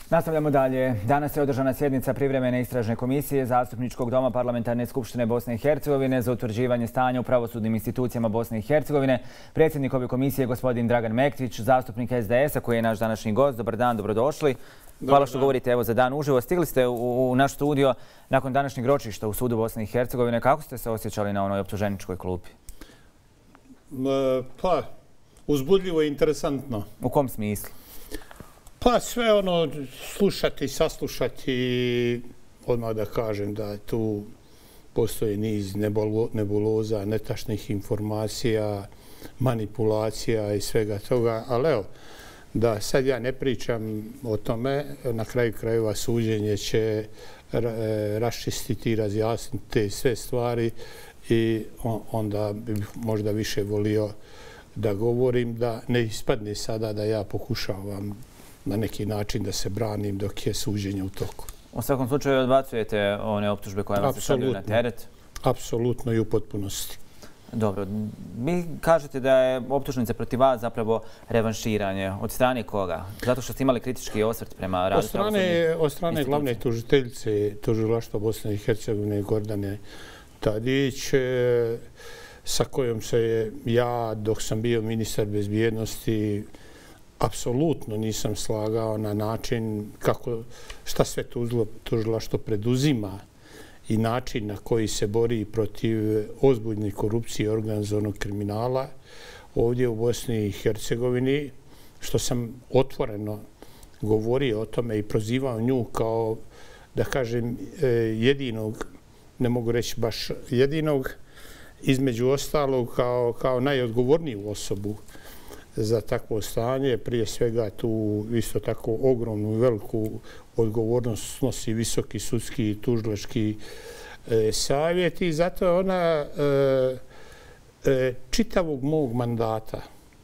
Nastavljamo dalje. Danas je održana sjednica privremene istražne komisije Zastupničkog doma Parlamentarne skupštine Bosne i Hercegovine za utvrđivanje stanja u pravosudnim institucijama Bosne i Hercegovine. Predsjednik ove komisije je gospodin Dragan Mektić, zastupnik SDS-a koji je naš današnji gost. Dobar dan, dobrodošli. Hvala što govorite evo za dan uživo. Stigli ste u naš studio nakon današnjeg ročišta u sudu Bosne i Hercegovine. Kako ste se osjećali na onoj optuženičkoj klupi? Pa, uzbudljivo i interesantno. U kom smislu? Pa sve ono, slušati, saslušati, odmah da kažem da tu postoji niz nebuloza, netačnih informacija, manipulacija i svega toga, ali evo, da sad ja ne pričam o tome, na kraju krajeva suđenje će raščistiti i razjasniti te sve stvari i onda bih možda više volio da govorim, da ne ispadne sada da ja pokušavam na neki način da se branim dok je suđenje u toku. U svakom slučaju odbacujete one optužbe koje vam se stavljaju na teret? Apsolutno i u potpunosti. Dobro. Vi kažete da je optužnica protiv vas zapravo revanširanje. Od strane koga? Zato što ste imali kritički osvrt prema radu pravosudnih institucija. Od strane glavne tužiteljice Tužilaštva Bosne i Hercegovine Gordane Tadić, sa kojom se ja, dok sam bio ministar bezbjednosti, apsolutno nisam slagao na način šta sve tužilaštvo preduzima i način na koji se bori protiv ozbiljne korupcije i organizovanog kriminala ovdje u Bosni i Hercegovini, što sam otvoreno govorio o tome i prozivao nju kao, da kažem, jedinog, ne mogu reći baš jedinog, između ostalog kao najodgovorniju osobu za takvo stanje. Prije svega tu isto tako ogromnu i veliku odgovornost snosi Visoki sudski i tužilački savjet i zato je ona čitavog mog mandata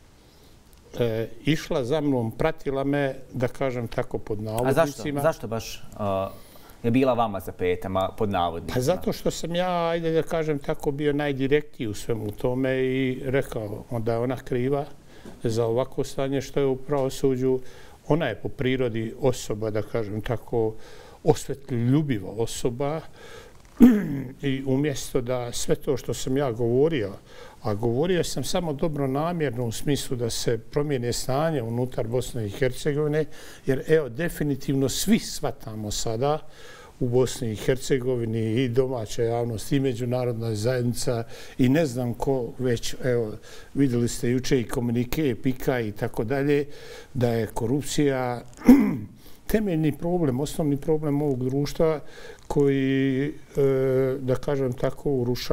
išla za mnom, pratila me, da kažem tako, pod navodnicima. A zašto baš je bila vama za petama, pod navodnicima? Pa zato što sam ja, ajde da kažem tako, bio najdirektniji u svemu tome i rekao da je ona kriva za ovako stanje što je u pravosuđu. Ona je po prirodi osoba, da kažem tako, osvetljoljubiva osoba i umjesto da sve to što sam ja govorio, a govorio sam samo dobronamjerno u smislu da se promijene stanje unutar Bosne i Hercegovine, jer evo, definitivno svi shvatamo sada u Bosni i Hercegovini i domaća javnost i međunarodna zajednica i ne znam ko već, evo, vidjeli ste juče i komunike, pika i tako dalje, da je korupcija temeljni problem, osnovni problem ovog društva koji, da kažem tako,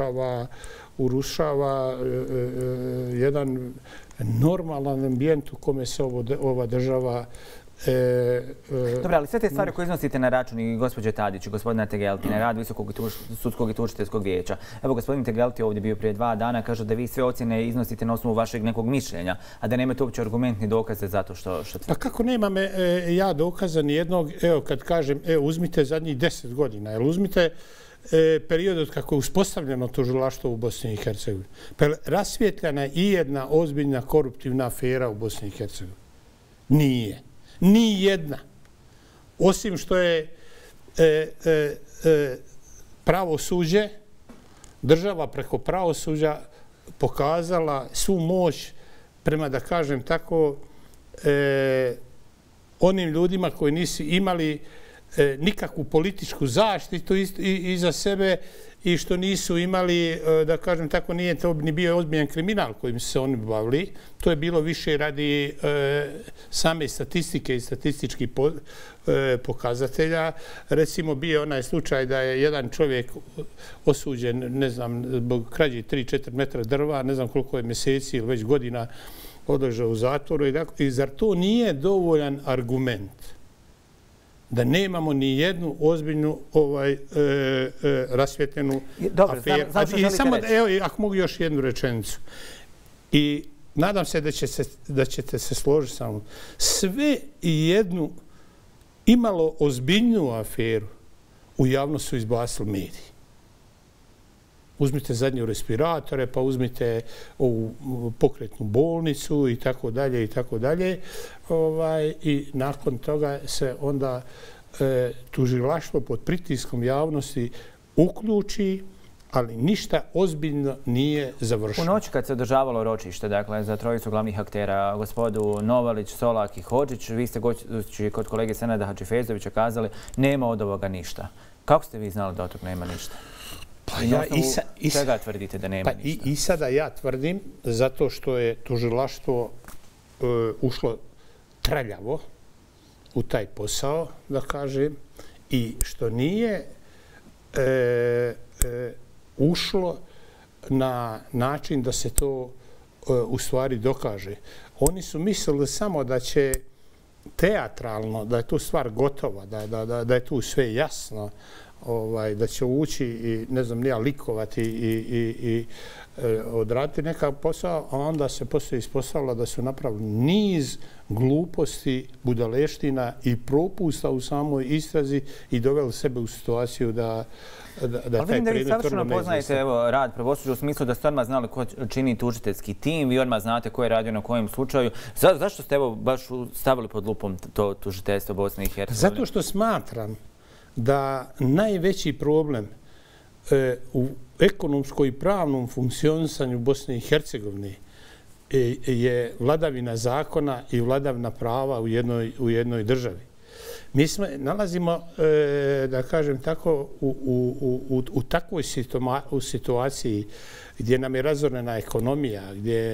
urušava jedan normalan ambijent u kome se ova država. Dobro, ali sve te stvari koje iznosite na račun i gospođe Tadić i gospodina Tegelti, na rad Visokog sudskog i tužiteljskog vijeća. Evo, gospodin Tegelti ovdje bio prije 2 dana, kaže da vi sve ocjene iznosite na osnovu vašeg nekog mišljenja, a da nemate uopće argumentni dokaze zato što... Pa kako nemam ja dokaza nijednog, evo kad kažem, uzmite zadnjih 10 godina, jel uzmite period od kako je uspostavljeno tužilaštvo u Bosni i Hercegovini. Pa rasvjetljena je i jedna ozbiljna koruptivna afera u Bosni i Hercegovini? Nije. Ni jedna. Osim što je pravosuđe, država preko pravosuđa pokazala svu moć prema, da kažem tako, onim ljudima koji nisu imali nikakvu političku zaštitu iza sebe i što nisu imali, da kažem tako, nije to ni bio ozbiljan kriminal kojim se oni bavili. To je bilo više radi same statistike i statističkih pokazatelja. Recimo, bio onaj slučaj da je jedan čovjek osuđen, ne znam, zbog krađe 3-4 metra drva, ne znam koliko je mjeseci ili već godina odležao u zatvoru. I zar to nije dovoljan argument da nemamo ni jednu ozbiljnu rasvjetljenu aferu? I samo, evo, ako mogu još jednu rečenicu. I nadam se da ćete se složiti sa mnom. Sve i jednu imalo ozbiljnu aferu u javnost su izbacili mediji. Uzmite zadnje respiratore, pa uzmite ovu pokretnu bolnicu i tako dalje i tako dalje. I nakon toga se onda tužilaštvo pod pritiskom javnosti uključi, ali ništa ozbiljno nije završeno. U noći kad se održavalo ročište, dakle, za trojicu glavnih aktera, gospodu Novalić, Solak i Hodžić, vi ste kod kolege Senada Hadžifezovića kazali nema od ovoga ništa. Kako ste vi znali da od toga nema ništa? Čega tvrdite da nema ništa? I sada ja tvrdim, zato što je tužilaštvo ušlo traljavo u taj posao, da kažem, i što nije ušlo na način da se to u stvari dokaže. Oni su mislili samo da će teatralno, da je tu stvar gotova, da je tu sve jasno, da će ući i, ne znam, nija likovati i odraditi nekav posao, a onda se poslije ispostavilo da su napravili niz gluposti, budaleština i propusta u samoj istrazi i doveli sebe u situaciju da taj predmet vrlo neizvestan. Ali vidim da vi savršeno poznajete rad pravosuđa u smislu da ste odmah znali ko čini tužiteljski tim, vi odmah znate ko je radio na kojem slučaju. Zašto ste baš stavili pod lupom to tužiteljstvo Bosne i Hercegovine? Zato što smatram da najveći problem u ekonomskoj i pravnom funkcionisanju Bosne i Hercegovine je vladavina zakona i vladavina prava u jednoj državi. Mi se nalazimo, da kažem tako, u takvoj situaciji gdje nam je razorena ekonomija,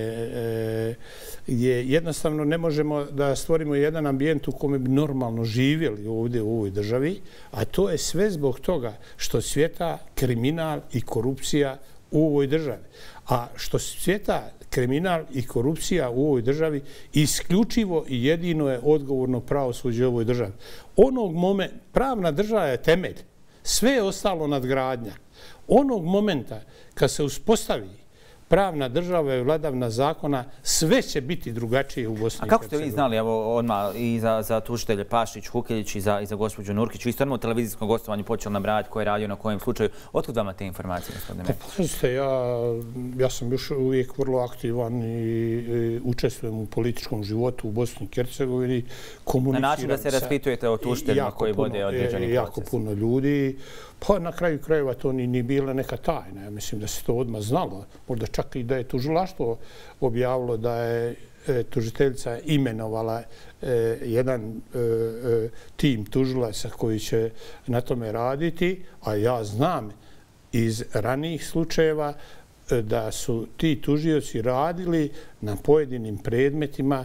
gdje jednostavno ne možemo da stvorimo jedan ambijent u kome bi normalno živjeli ovdje u ovoj državi, a to je sve zbog toga što cvjeta kriminal i korupcija u ovoj državi. A što cvjeta kriminal i korupcija u ovoj državi, isključivo i jedino je odgovorno pravosuđe u ovoj državi. Onog momenta, pravna država je temelj, sve je ostalo nadgradnja. Onog momenta kad se uspostavi pravna država i vladavina zakona, sve će biti drugačije u Bosni i Hercegovini. A kako ste vi znali, evo odmah i za tužitelje Pašić, Hukeljić i za gospođu Nurkić, vi ste odmah u televizijskom gostovanju počeli nabrajati ko je radio na kojem slučaju. Otkud vama te informacije, gospodine Metić? Pazite, ja sam još uvijek vrlo aktivan i učestvujem u političkom životu u Bosni i Hercegovini. Na način da se raspitujete o tužiteljima koji vode određeni proces. Jako puno ljudi. Pa na kraju krajeva to ni bila neka tajna. Ja mislim da se to odmah znalo. Možda čak i da je tužilaštvo objavilo da je tužiteljica imenovala jedan tim tužilaca koji će na tome raditi, a ja znam iz ranijih slučajeva da su ti tužioci radili na pojedinim predmetima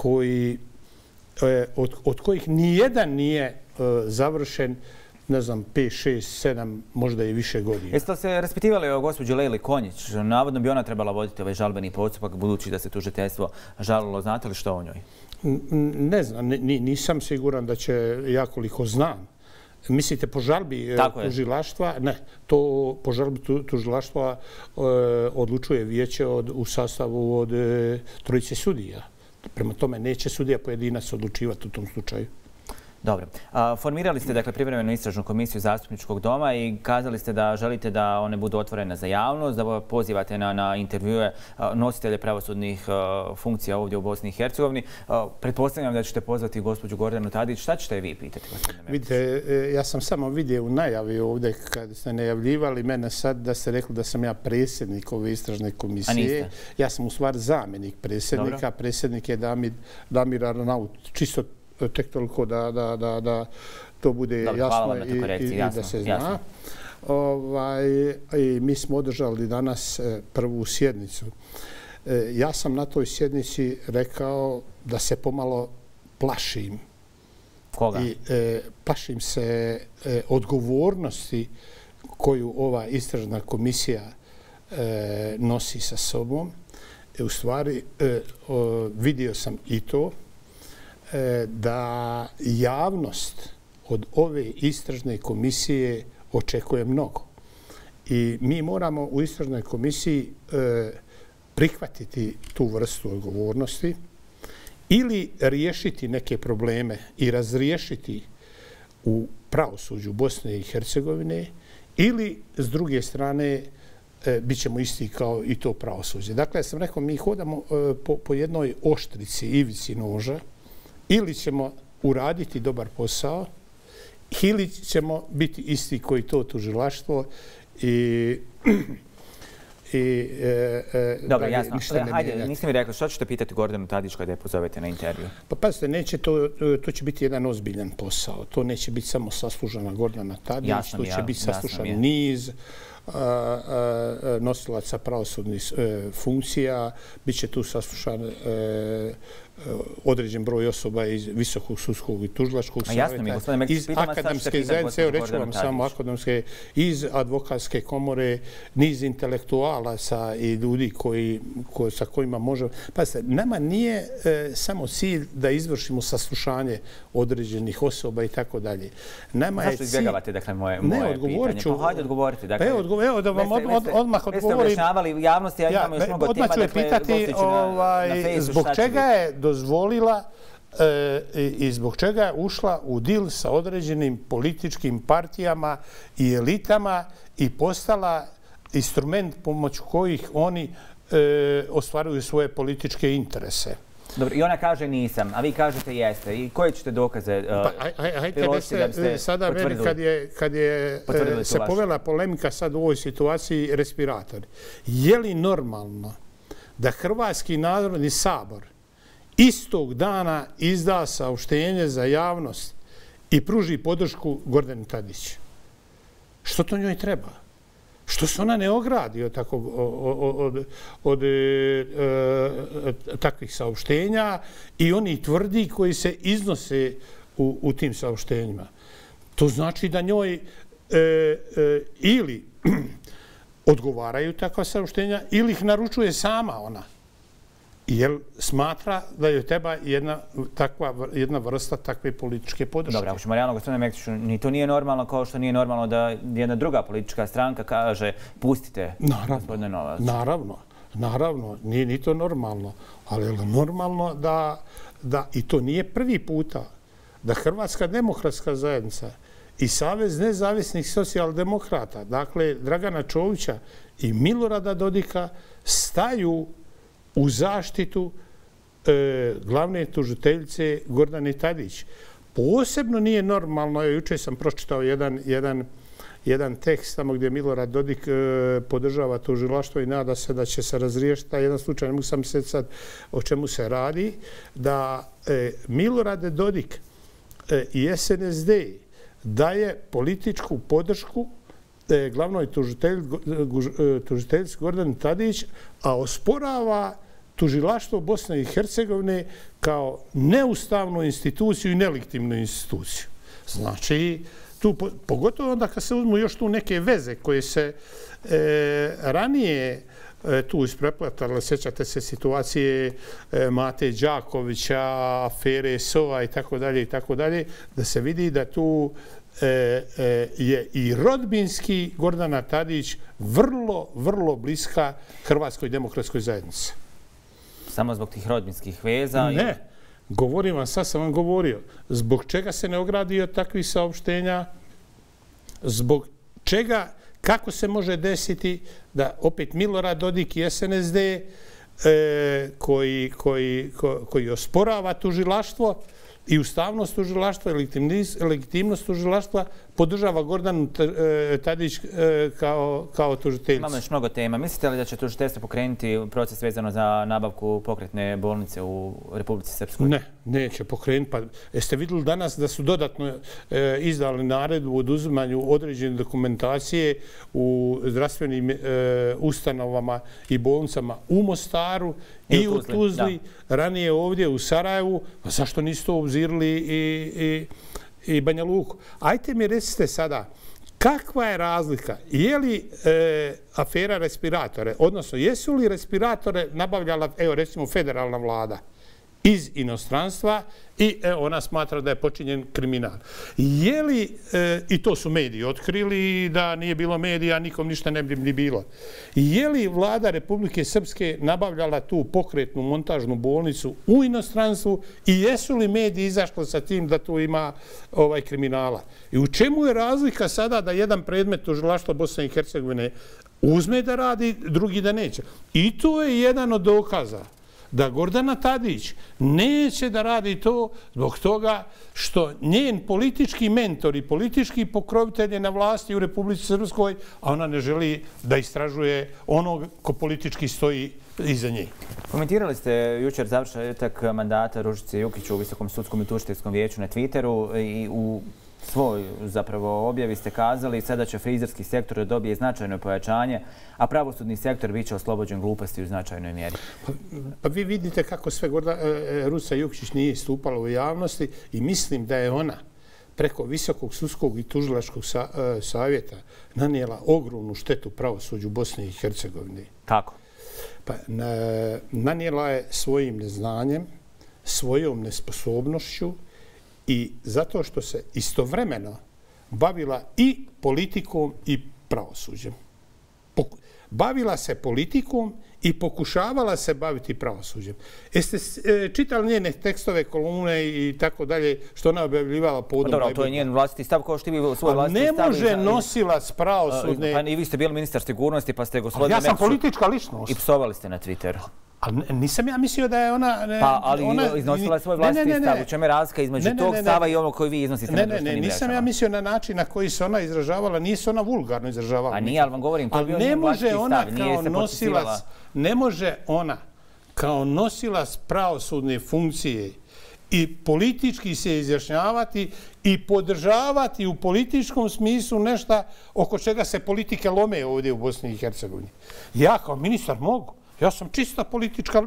od kojih nijedan nije završen, ne znam, 5, 6, 7, možda i više godina. Jeste li se raspitivali o gospođi Lejli Konjić? Navodno bi ona trebala voditi ovaj žalbeni postupak, budući da se tužiteljstvo žalilo. Znate li što o njoj? Ne znam, nisam siguran da će, ja koliko znam. Mislite po žalbi tužilaštva? Ne, to po žalbi tužilaštva odlučuje vijeće u sastavu od 3 sudija. Prema tome neće sudija pojedinac odlučivati u tom slučaju. Dobro. Formirali ste, dakle, privremenu istražnu komisiju Zastupničkog doma i kazali ste da želite da one budu otvorene za javnost, da pozivate na intervjue nositelje pravosudnih funkcija ovdje u Bosni i Hercegovini. Pretpostavljam da ćete pozvati gospođu Gordanu Tadić. Šta ćete vi pitati, gospodine Metić? Vidite, ja sam samo vidio u najavi ovdje kad ste najavljivali mene sad da ste rekli da sam ja predsjednik ove istražne komisije. A niste? Ja sam u stvari zamjenik predsjednika. Predsjednik je Damir Arnaut. Čisto tek toliko da to bude jasno i da se zna. I mi smo održali danas prvu sjednicu. Ja sam na toj sjednici rekao da se pomalo plašim. Koga? Plašim se odgovornosti koju ova istražna komisija nosi sa sobom. U stvari, vidio sam i to da javnost od ove istražne komisije očekuje mnogo. I mi moramo u istražnoj komisiji prihvatiti tu vrstu odgovornosti ili riješiti neke probleme i razriješiti u pravosuđu Bosne i Hercegovine ili, s druge strane, bit ćemo isti kao i to pravosuđe. Dakle, ja sam rekao, mi hodamo po jednoj oštrici, ivici noža, ili ćemo uraditi dobar posao, ili ćemo biti isti koji to tužilaštvo Dobro, jasno. Hajde, niste mi rekli, što ćete pitati Gordanu Tadić kada je pozovete na intervju? Pa pazite, neće to će biti jedan ozbiljan posao. To neće biti samo saslužana Gordana Tadić, to će biti saslušan niz nosilaca pravosudnih funkcija, bit će tu saslušan određen broj osoba iz Visokog sudskog i tužilačkog savjeta, iz akademske zajednice, evo reću vam samo akademske, iz advokatske komore, niz intelektualaca i ljudi sa kojima možemo... Pazite, nama nije samo cilj da izvršimo saslušanje određenih osoba i tako dalje. Zašto izbjegavate, dakle, moje pitanje? Pa hajde odgovoriti. Evo da vam odmah odgovorim. Već ste objašnjavali javnosti, ja imamo još mnogo tema, dakle, gostiću na Facebooku. Zbog čega je dozvolila i zbog čega je ušla u dil sa određenim političkim partijama i elitama i postala instrument pomoću kojih oni ostvaruju svoje političke interese. Dobro, i ona kaže nisam, a vi kažete jeste. I koje ćete dokaze priložiti da biste sada kad je se povela polemika sad u ovoj situaciji respiratori. Je li normalno da Hrvatski narodni sabor istog dana izda saopštenje za javnost i pruži podršku Gordani Tadić? Što to njoj treba? Što se ona ne ogradi od takvih saopštenja i oni tvrdi koji se iznose u tim saopštenjima? To znači da njoj ili odgovaraju takva saopštenja ili ih naručuje sama ona. Jer smatra da joj treba jedna vrsta takve političke podrške. Dobro, ako ćemo realno, gospodine Mektiću, ni to nije normalno kao što nije normalno da jedna druga politička stranka kaže pustite gospodine Novac. Naravno, nije ni to normalno. Ali je normalno da, i to nije prvi puta, da Hrvatska demokratska zajednica i Savez nezavisnih socijaldemokrata, dakle Dragana Čovića i Milorada Dodika, staju u zaštitu glavne tužiteljice Gordane Tadić. Posebno nije normalno, jučer sam pročitao jedan tekst tamo gdje Milorad Dodik podržava tužilaštvo i nada se da će se razriješiti taj jedan slučaj, ne mogu sam se sad o čemu se radi, da Milorad Dodik i SNSD daje političku podršku glavnoj tužiteljici Gordani Tadić, a osporava tužilaštvo Bosne i Hercegovine kao neustavnu instituciju i nelegitimnu instituciju. Znači, pogotovo onda kad se uzmu još tu neke veze koje se ranije tu isprepletale, sjećate se situacije Mate Đakovića, afere SOA i tako dalje, da se vidi da tu je i rodbinski Gordana Tadić vrlo bliska Hrvatskoj demokratskoj zajednici. Samo zbog tih rodbinskih veza? Ne, govorim vam, sad sam vam govorio. Zbog čega se ne ogradi od takvih saopštenja? Zbog čega, kako se može desiti da opet Milorad Dodik i SNSD koji osporava tužilaštvo i ustavnost tužilaštva i legitimnost tužilaštva podržava Gordanu Tadić kao tužiteljicu. Imamo još mnogo tema. Mislite li da će tužiteljstvo pokrenuti proces vezano za nabavku pokretne bolnice u Republici Srpskoj? Ne, neće pokrenuti. Pa jeste vidjeli danas da su dodatno izdali naredbu o oduzimanju određene dokumentacije u zdravstvenim ustanovama i bolnicama u Mostaru i u Tuzli, ranije ovdje u Sarajevu. Pa zašto nisu to obzirali i Banja Luku? Ajte mi recite sada, kakva je razlika? Je li afera respiratore, odnosno jesu li respiratore nabavljala, evo recimo, federalna vlada iz inostranstva i ona smatra da je počinjen kriminal. Je li, i to su mediji otkrili, da nije bilo medija, nikom ništa ne bi ni bilo. Je li vlada Republike Srpske nabavljala tu pokretnu montažnu bolnicu u inostranstvu i jesu li mediji izašli sa tim da tu ima kriminala? I u čemu je razlika sada da jedan predmet tužilaštva Bosne i Hercegovine uzme da radi, drugi da neće? I to je jedan od dokaza da Gordana Tadić neće da radi to zbog toga što njen politički mentor i politički pokrovitelj je na vlasti u Republici Srpskoj, a ona ne želi da istražuje onog ko politički stoji iza nje. Komentirali ste jučer završetak mandata Ružice Jukić u Visokom sudskom i tužiteljskom vijeću na Twitteru i u svoj zapravo objavi ste kazali sada će frizerski sektor da dobije značajno pojačanje, a pravosudni sektor bit će oslobođen gluposti u značajnoj mjeri. Pa vi vidite kako sve Ružica Jukić nije istupala u javnosti i mislim da je ona preko Visokog sudskog i tužilačkog savjeta nanijela ogromnu štetu pravosuđu Bosne i Hercegovine. Kako? Pa nanijela je svojim neznanjem, svojom nesposobnošću i zato što se istovremeno bavila i politikom i pravosuđem. Bavila se politikom i pokušavala se baviti pravosuđem. Jeste čitali njene tekstove, kolumne i tako dalje, što ona objavljivala povodom... Dobro, to je njen vlastiti stav, kao što vi svoj vlastiti stav... Ne može nosilac pravosudne... Pa i vi ste bili ministar sigurnosti, pa ste gospodine... Ja sam politička ličnost. I psovali ste na Twitteru. Ali nisam ja mislio da je ona... Pa, ali iznosila je svoj vlastiti stav. U čemu je razlika između tog stava i ono koji vi iznosite na društvenim mrežama? Nisam ja mislio na način na koji se ona izražavala. Nije se ona vulgarno izražavala. A nije, ali vam govorim, to je bio njen vlastiti stav. Nije se potpisivala... Ne može ona kao nosilac pravosudne funkcije i politički se izjašnjavati i podržavati u političkom smislu nešto oko čega se politike lome ovdje u Bosni i Hercegovini. Ja kao ministar mogu. Ja sam čista politička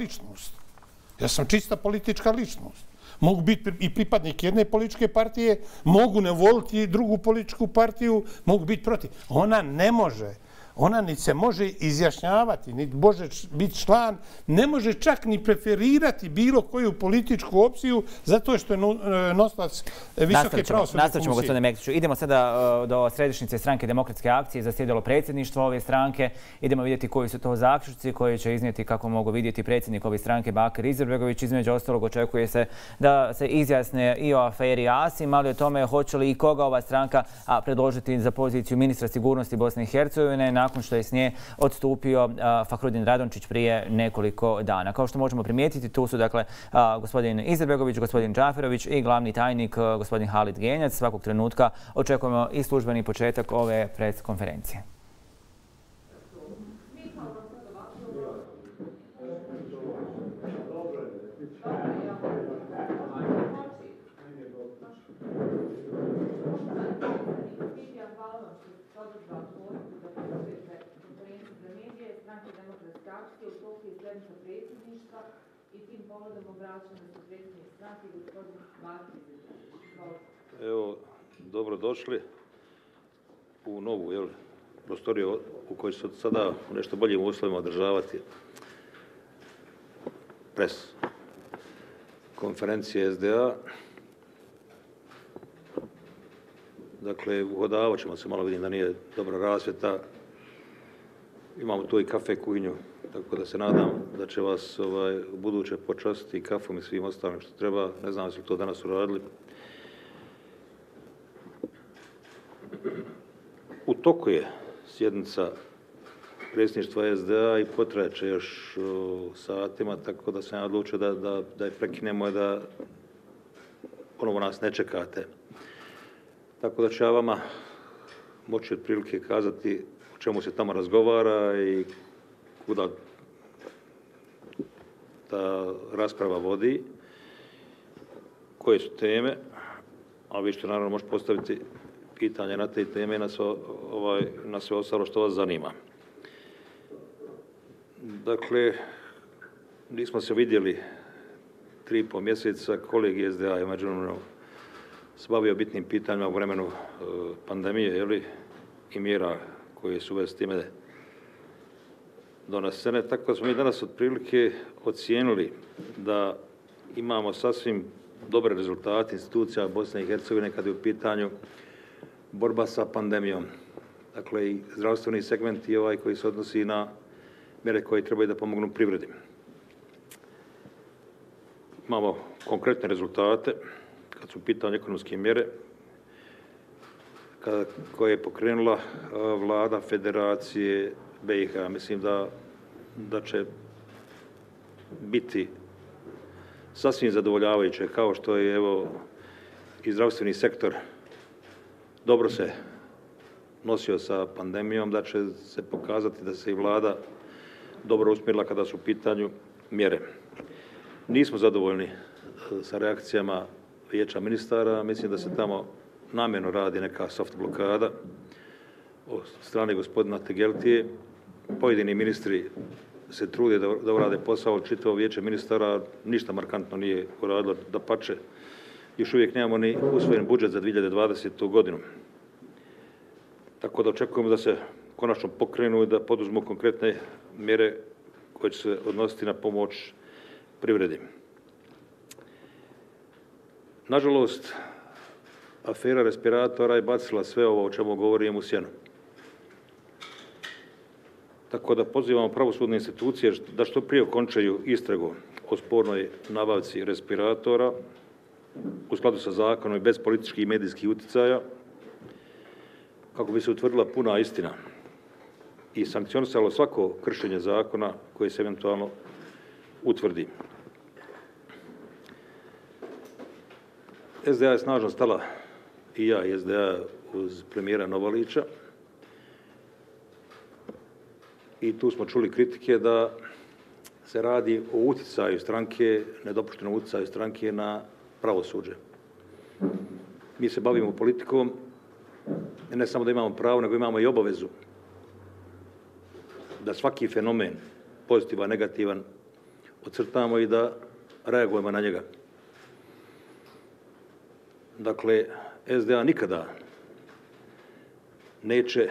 ličnost. Mogu biti i pripadnik jedne političke partije, mogu ne voliti drugu političku partiju, mogu biti protiv. Ona ne može. Ona ni se može izjašnjavati, ni može biti član, ne može čak ni preferirati bilo koju političku opciju zato što je nosilac visoke pravosudne funkcije. Nastavit ćemo, gospodine Mektiću. Idemo sada do središnjice stranke Demokratske akcije, zasjedalo predsjedništvo ove stranke. Idemo vidjeti koji su to zaključci koji će iznijeti, kako mogu vidjeti, predsjednik ove stranke Bakir Izetbegović. Između ostalog očekuje se da se izjasne i o aferi Asim, ali o tome hoće li i koga ova stranka predložiti za poziciju ministra sigurnosti Bosne i Hercegovine nakon što je s nje odstupio Fahrudin Radončić prije nekoliko dana. Kao što možemo primijetiti, tu su dakle gospodin Izetbegović, gospodin Džaferović i glavni tajnik gospodin Halid Genjac. Svakog trenutka očekujemo i službeni početak ove preskonferencije. Evo, dobrodošli u novu prostoriju u kojoj se sada u nešto boljim uslovima održavati pres konferencije SDA. Dakle, uhodavat ćemo se, malo vidim da nije dobra rasvjeta. Imamo tu i kafe kuhinju, tako da se nadam da će vas u buduće počastiti i kafom i svim ostalim što treba. Ne znam da su to danas uradili. U toku je sjednica predsjedništva SDA i potrajeće još satima, tako da sam ja odlučio da je prekinemo i da ponovo nas ne čekate. Tako da ću ja vama moći otprilike kazati o čemu se tamo razgovara i kuda ta rasprava vodi, koje su teme, a vi ćete naravno možete postaviti pitanje na te teme i na sve ostalo što vas zanima. Dakle, nismo se vidjeli 3,5 mjeseca, kolegi SDA je međuvremenu se bavio bitnim pitanjima u vremenu pandemije i mjera koje su već s time donesene. Tako da smo mi danas otprilike ocijenili da imamo sasvim dobre rezultate institucija Bosne i Hercegovine kad je u pitanju borba sa pandemijom. Dakle, i zdravstveni segment je ovaj koji se odnosi na mjere koje trebaju da pomognu privredi. Imamo konkretne rezultate kad su u pitanju ekonomske mjere koje je pokrenula vlada Federacije BiH. Mislim da će biti sasvim zadovoljavajuće, kao što je i zdravstveni sektor dobro se nosio sa pandemijom, da će se pokazati da se i vlada dobro usmjerila kada su u pitanju mjere. Nismo zadovoljni sa reakcijama Vijeća ministara. Mislim da se tamo namjerno radi neka soft blokada od strane gospodina Tegeltije. Pojedini ministri se trude da urade posao, čitavo Vijeće ministara ništa markantno nije uradilo, dapače. Još uvijek nemamo ni usvojen budžet za 2020. godinu. Tako da očekujemo da se konačno pokrenu i da poduzmu konkretne mjere koje će se odnositi na pomoć privredi. Nažalost, afera respiratora je bacila sve ovo o čemu govorim u sjenu. Tako da pozivamo pravosudne institucije da što prije okončaju istragu o spornoj nabavci respiratora u skladu sa zakonom i bez političkih i medijskih utjecaja, kako bi se utvrdila puna istina i sankcionisalo svako kršenje zakona koje se eventualno utvrdi. SDA je snažno stala, i ja i SDA, uz premijera Novalića, i tu smo čuli kritike da se radi o utjecaju stranke, nedopuštenom utjecaju stranke na pravosuđe. Mi se bavimo politikom, ne samo da imamo pravo, nego imamo i obavezu da svaki fenomen, pozitivan, negativan, ocrtamo i da reagujemo na njega. Dakle, SDA nikada neće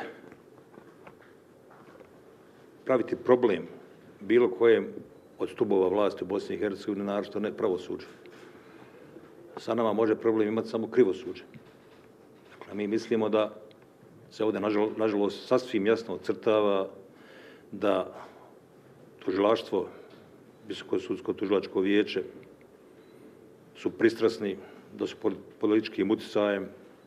praviti problem bilo kojem od stubova vlasti u Bosni i Hercegovini, naročito ne pravosuđe. Sa nama može problem imati samo krivosuđe. Dakle, mi mislimo da se ovdje, nažalost, sasvim jasno ocrtava da tužilaštvo, Visoko sudsko tužilačko vijeće, su pristrasni, da su pod političkim utjecajem,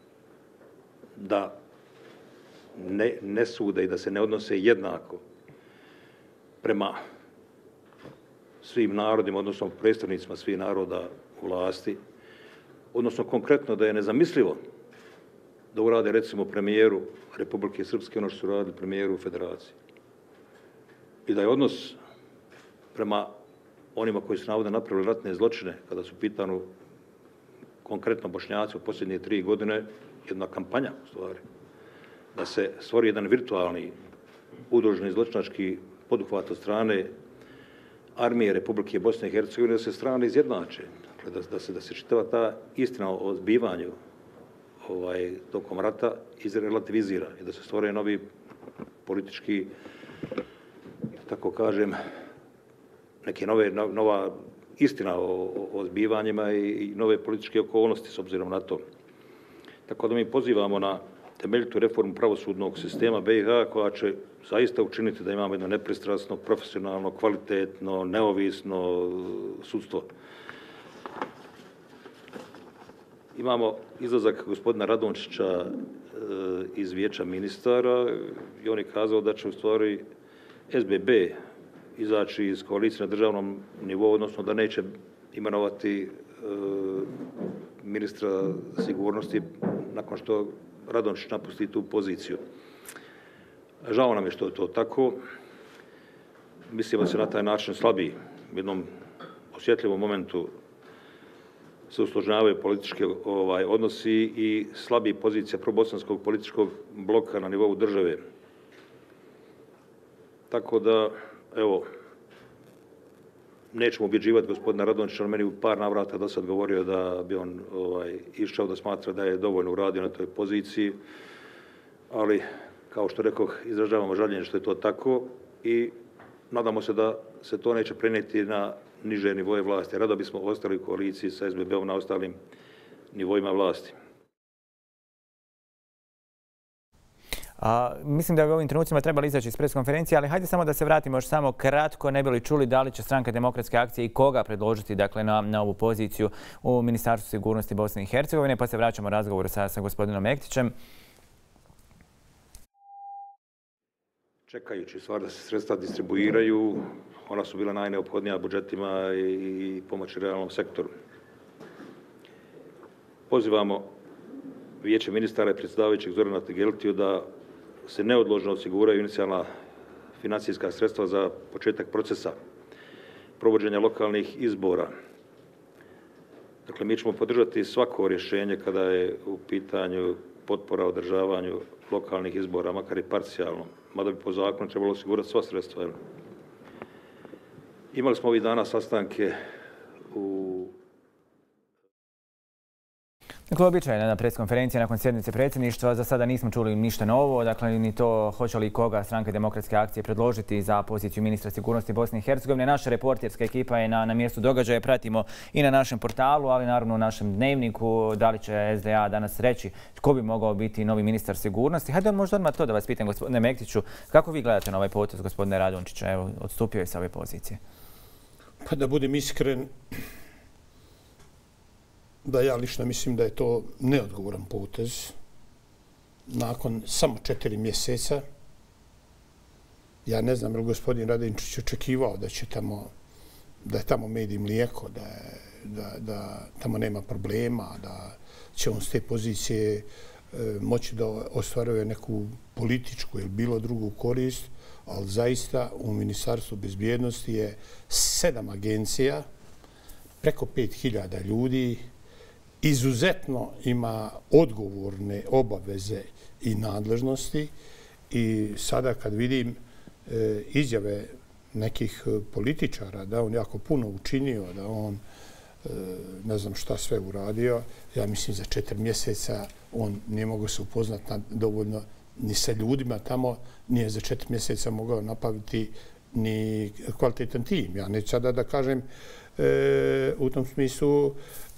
da ne sude i da se ne odnose jednako prema svim narodima, odnosno predstavnicima svih naroda u vlasti, odnosno konkretno da je nezamislivo da urade recimo premijeru Republike Srpske ono što su radili premijeru Federacije. I da je odnos prema onima koji su navodno napravili ratne zločine, kada su pitanu konkretno Bošnjaci u posljednje 3 godine, jedna kampanja u stvari, da se stvori jedan virtualni udruženi zločinački poduhvat od strane armije Republike Bosne i Hercegovine, da se strane izjednače, dakle, da se čitava ta istina o zbivanju tokom rata izrelativizira i da se stvore novi politički, tako kažem, neke nova istina o zbivanjima i nove političke okolnosti s obzirom na to. Tako da mi pozivamo na temeljitu reformu pravosudnog sistema BiH koja će zaista učiniti da imamo jedno nepristrasno, profesionalno, kvalitetno, neovisno sudstvo. Imamo izlazak gospodina Radončića iz Vijeća ministara i on je kazao da će u stvari SBB izaći iz koalicije na državnom nivou, odnosno da neće imenovati ministra sigurnosti nakon što Radončić napusti tu poziciju. Žao nam je što je to tako. Mislimo da se na taj način slabi u jednom osjetljivom momentu se usložnjavaju politički odnosi i slabi pozicija probosanskog političkog bloka na nivou države. Tako da, evo, nećemo ubjeđivati gospodina Radončića, on meni u par navrata do sad govorio da bi on išao da smatra da je dovoljno uradio na toj poziciji, ali, kao što rekoh, izražavamo žaljenje što je to tako i nadamo se da se to neće prenijeti niže nivoje vlasti. Rado bismo ostali u koaliciji sa SBB-om na ostalim nivoima vlasti. Mislim da bi u ovim trenucima trebali izaći iz preskonferencije, ali hajde samo da se vratimo još samo kratko, ne bi li čuli da li će Stranka demokratske akcije i koga predložiti dakle, na ovu poziciju u Ministarstvu sigurnosti Bosne i Hercegovine, pa se vraćamo razgovoru sa gospodinom Mektićem. Čekajući stvar da se sredstva distribuiraju, ona su bila najneophodnija budžetima i pomoći realnom sektoru. Pozivamo Vijeće ministara i predsjedavajućeg Zorana Tegeltiju da se neodložno osiguraju inicijalna financijska sredstva za početak procesa provođenja lokalnih izbora. Dakle, mi ćemo podržati svako rješenje kada je u pitanju potpora održavanju lokalnih izbora, makar i parcijalno, mada bi po zakonu trebalo osigurati sva sredstva. Imali smo ovih dana sastanke u... Dakle, običajna na preskonferencija nakon sjednice predsjedništva. Za sada nismo čuli ništa novo. Dakle, ni to hoće li koga Stranka demokratske akcije predložiti za poziciju ministra sigurnosti Bosne i Hercegovine. Naša reporterska ekipa je na mjestu događaja. Pratimo i na našem portalu, ali naravno u našem dnevniku. Da li će SDA danas reći tko bi mogao biti novi ministar sigurnosti? Hajde možda odmah to da vas pitam, gospodine Mektiću. Kako vi gledate na ovaj potez gospodine Radončića? Evo, odstupio je sa ove pozicije. Pa da budem iskren, da ja lično mislim da je to neodgovoran potez. Nakon samo 4 mjeseca, ja ne znam je li gospodin Radončić očekivao da je tamo med i mlijeko, da tamo nema problema, da će on s te pozicije moći da ostvaruje neku političku ili bilo drugu korist, ali zaista u Ministarstvu bezbjednosti je 7 agencija, preko 5000 ljudi, izuzetno ima odgovorne obaveze i nadležnosti i sada kad vidim izjave nekih političara da on jako puno učinio, da on ne znam šta sve uradio, ja mislim za 4 mjeseca on nije mogao se upoznati dovoljno ni sa ljudima tamo, nije za 4 mjeseca mogao napraviti ni kvalitetan tim. Ja neću sada da kažem u tom smislu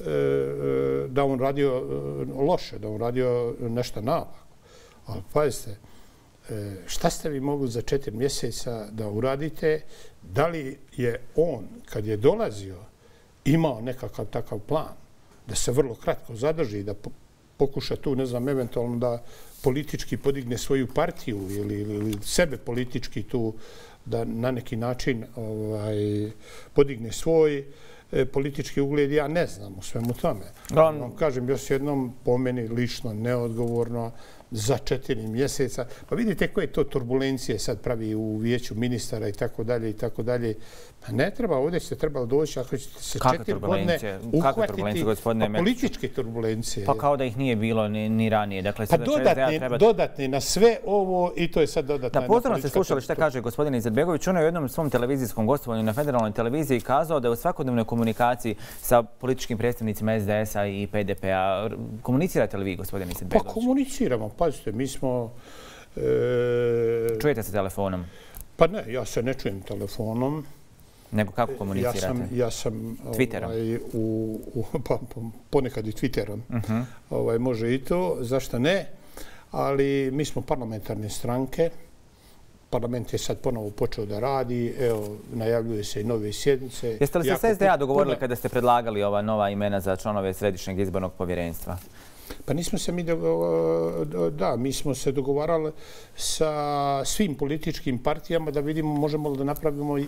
da on radio loše, da on radio nešto naopako. Ali pazite, šta ste vi mogli za 4 mjeseca da uradite? Da li je on, kad je dolazio, imao nekakav takav plan da se vrlo kratko zadrži, da pokuša tu, ne znam, eventualno da politički podigne svoju partiju ili sebe politički tu da na neki način podigne svoj politički ugled, ja ne znam u svemu tome. Kažem još jednom, po meni lično neodgovorno za 4 mjeseca. Pa vidite koje to turbulencije sad pravi u vijeću ministara i tako dalje i tako dalje. Pa ne treba, ovdje ste trebali doći ako ćete se 4 godine uhvatiti političke turbulencije. Pa kao da ih nije bilo ni ranije. Pa dodatni na sve ovo i to je sad dodatna. Da, pozorno ste slušali šta kaže gospodin Izetbegović. On je u jednom svom televizijskom gostovanju na federalnoj televiziji kazao da je u svakodnevnoj komunikaciji sa političkim predstavnicima SDS-a i PDP-a. Komunicirate li vi, gospodin Izetbegović? Pa komuniciramo. Pazite, mi smo... Čujete se telefonom? Pa ne, ja se ne čujem telefonom. Nego kako komunicirate? Ja sam Twitterom? Ponekad i Twitterom. Može i to, zašto ne? Ali mi smo parlamentarne stranke. Parlament je sad ponovo počeo da radi. Evo, najavljuje se i nove sjednice. Jeste li se s SDA dogovorili kada ste predlagali ova nova imena za članove Središnjeg izbornog povjerenstva? Pa nismo se mi smo se dogovarali sa svim političkim partijama da vidimo možemo li da napravimo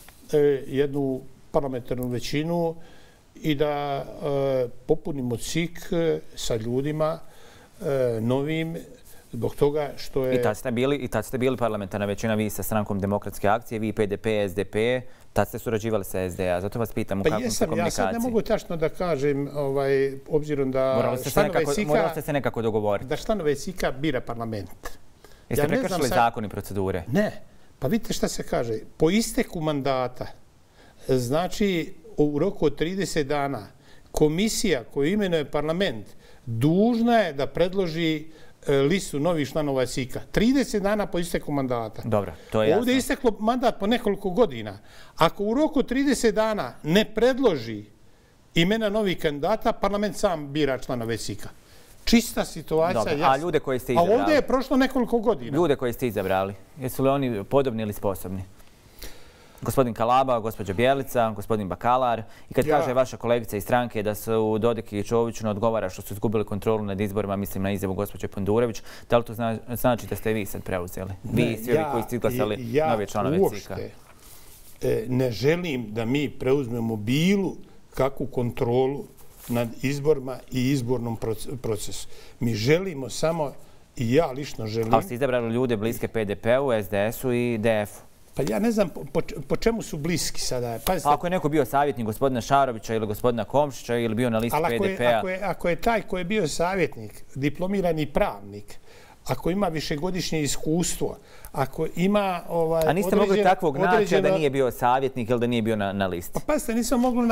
jednu parlamentarnu većinu i da popunimo cik sa ljudima novim zbog toga što je... I tad ste bili parlamentarna većina, vi sa Strankom demokratske akcije, vi PDP, SDP, tad ste surađivali sa SDA. Zato vas pitam u kakvom ste komunikaciji. Ja sad ne mogu tačno da kažem, obzirom da... Morali ste se nekako dogovoriti. Da članove SIK-a bira parlament. Jeste prekršili zakon i procedure? Ne. Pa vidite šta se kaže. Po isteku mandata, znači u roku od 30 dana, komisija koju imenuje parlament dužna je da predloži listu novih članova SIK-a 30 dana po isteku mandata. Dobro, to je jasno. Ovdje je isteklo mandat po nekoliko godina. Ako u roku 30 dana ne predloži imena novih kandidata, parlament sam bira članove SIK-a. Čista situacija, jasna. A ljude koje ste izabrali? A ovdje je prošlo nekoliko godina. Ljude koje ste izabrali, jesu li oni podobni ili sposobni? Gospodin Kalaba, gospođa Bjelica, gospodin Bakalar. I kad kaže vaša kolegica iz stranke da su Dodik i Čović ne odgovara što su izgubili kontrolu nad izborima, mislim na izjavu gospođe Pandurević, da li to znači da ste vi sad preuzeli? Vi i svi ovi koji ste izglasali nove članove SIK-a. Ja uopšte ne želim da mi preuzmemo bilo kakvu kontrolu nad izborima i izbornom procesu. Mi želimo samo, i ja lično želim... Ali ste izabrali ljude bliske PDP-u, SDS-u i DF-u. Pa ja ne znam po čemu su bliski sada. Ako je neko bio savjetnik gospodina Šarovića ili gospodina Komšića ili bio na listi PDP-a... Ako je taj koji je bio savjetnik, diplomirani pravnik, ako ima višegodišnje iskustvo, ako ima... A niste mogli takvog naći da nije bio savjetnik ili da nije bio na listi? Pa pazite, nismo mogli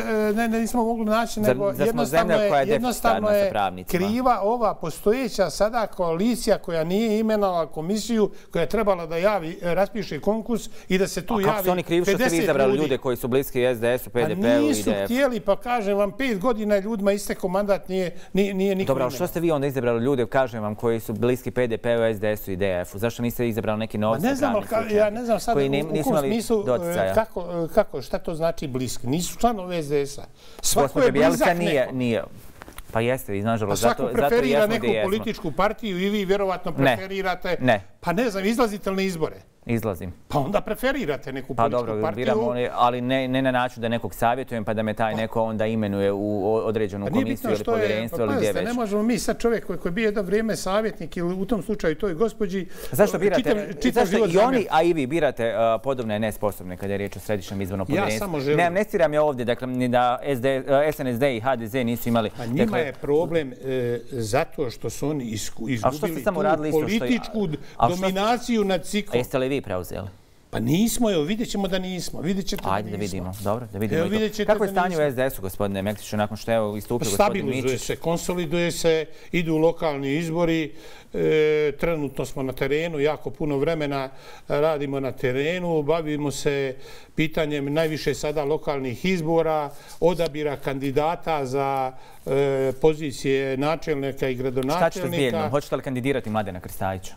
naći, nego jednostavno je kriva ova postojeća sada koalicija koja nije imenovala komisiju, koja je trebala da raspiše konkurs i da se tu javi 50 ljudi. A kako su oni krivi što ste vi izabrali ljude koji su bliski SDS-u, PDP-u i DF-u? Nisu htjeli, pa kažem vam, 5 godina ljudima istekao mandat, nije niko imenovan. Dobro, ali što ste vi onda izabrali ljude, kažem vam, koji su bliski PDP-u, SDS-u i DF-u? Zašto niste izabrali neki novci pravnih slučaja? Ja ne znam sad u kom smislu šta to znači bliski. Nisu članovi SDS-a. Svako je blizak neko. Pa jeste, i nažalost, zato jesmo gdje jesmo. Svako preferira neku političku partiju i vi vjerovatno preferirate. Pa ne znam, izlazite li na izbore? Izlazim. Pa onda preferirate neku političku partiju. Pa dobro, biramo, ali ne na način da nekog savjetujem pa da me taj neko onda imenuje u određenu komisiju ili povjerenstvo ili gdje već. Ne možemo mi sad čovjek koji je bio jedno vrijeme savjetnik ili u tom slučaju toj gospođi... Zašto birate, zašto i oni, a i vi birate podobne nesposobne kada je riječ o središnjem izbornom povjerenstvu? Ja samo želim... Ne amnestiram je ovdje, dakle, ni da SNSD i HDZ nisu imali... A njima je problem zato što su oni izgubili tu političku dominaciju nad SIK-om. Jeste li vi preuzeli? Pa nismo, evo, vidjet ćemo da nismo. Ajde da vidimo, dobro, da vidimo i to. Kako je stanje u SDS-u, gospodine Mektiću, nakon što je istupio gospodin Mičić? Stabilizuje se, konsoliduje se, idu lokalni izbori, trenutno smo na terenu, jako puno vremena radimo na terenu, bavimo se pitanjem najviše sada lokalnih izbora, odabira kandidata za pozicije načelnika i gradonačelnika. Šta ćete s Bijeljnom? Hoćete li kandidirati Mladena Krstajića?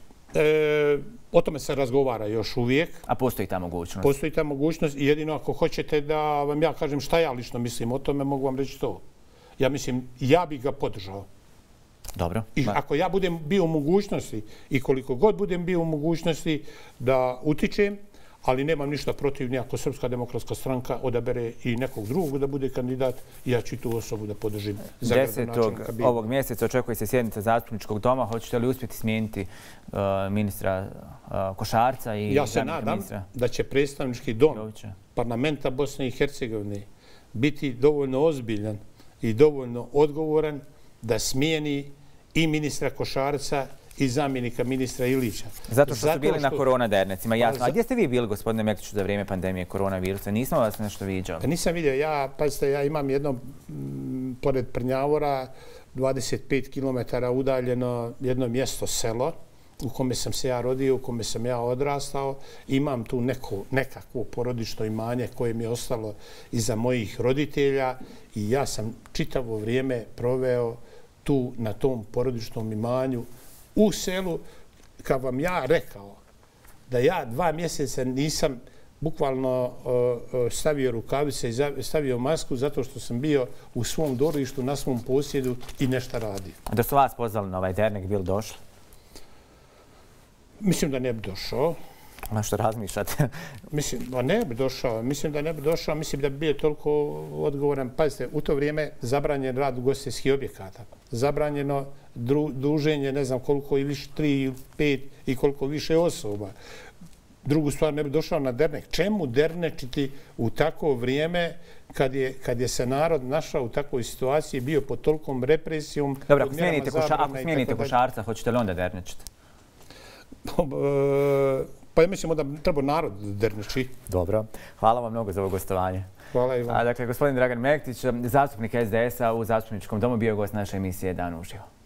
O tome se razgovara još uvijek. A postoji ta mogućnost? Postoji ta mogućnost i jedino ako hoćete da vam ja kažem šta ja lično mislim o tome, mogu vam reći to. Ja mislim, ja bih ga podržao. Dobro. I ako ja budem bio u mogućnosti i koliko god budem bio u mogućnosti da utičem, ali nemam ništa protiv ni ako Srpska demokratska stranka odabere i nekog drugog da bude kandidat, ja ću tu osobu da podržim. 10. ovog mjeseca očekuje se sjednica Zastupničkog doma. Hoćete li uspjeti smijeniti ministra Košarca i ja se nadam da će predstavnički dom parlamenta Bosne i Hercegovine biti dovoljno ozbiljan i dovoljno odgovoran da smijeni i ministra Košarca i zamjenika ministra Ilića. Zato što su bili na korona dernecima, jasno. A gdje ste vi bili, gospodine Mektiću, za vrijeme pandemije koronavirusa? Nisam vas nešto viđao. Pa nisam vidio. Pazite, ja imam jedno, pored Prnjavora, 25 km udaljeno jedno mjesto, selo, u kome sam se ja rodio, u kome sam ja odrastao. Imam tu nekakvo porodično imanje koje mi je ostalo iza mojih roditelja i ja sam čitavo vrijeme proveo tu na tom porodičnom imanju u selu, kad vam ja rekao da ja 2 mjeseca nisam bukvalno stavio rukavice i stavio masku zato što sam bio u svom dvorištu, na svom posjedu i nešto radio. Da su vas pozvali na ovaj dernek, bili došli? Mislim da ne bi došao. Na što razmišljate? Mislim da ne bi došao. Mislim da bi bio toliko odgovoran. Pazite, u to vrijeme zabranjen rad ugostiteljskih objekata. Zabranjeno druženje, ne znam koliko, ili 3, 5 i koliko više osoba. Drugu stvar, ne bi došao na dernek. Čemu dernečiti u takvo vrijeme kad je se narod našao u takvoj situaciji, bio pod tolikom represijom? Dobro, ako smijenite Košarca, hoćete li onda dernečiti? Pa ja mislim da treba narod derneči. Dobro. Hvala vam mnogo za ovo gostovanje. Hvala i vam. Dakle, gospodin Dragan Mektić, zastupnik SDS-a u Zastupničkom domu, bio je gost naše emisije Dan uživo.